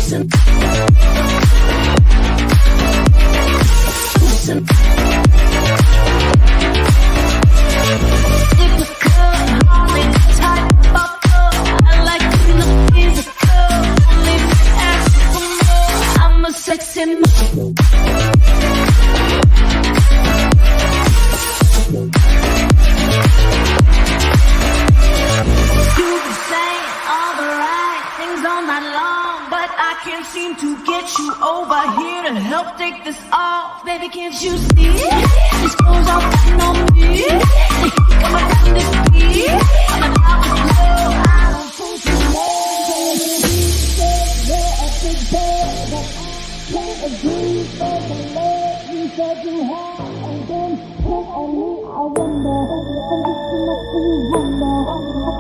Baby, can't you see? This goes on fighting on me. They come around this beat. I'm about to blow. I don't think you know. You're a big bad, but I can't agree for the love you said you had. And then hit on me, I wonder. I'm just enough to wonder.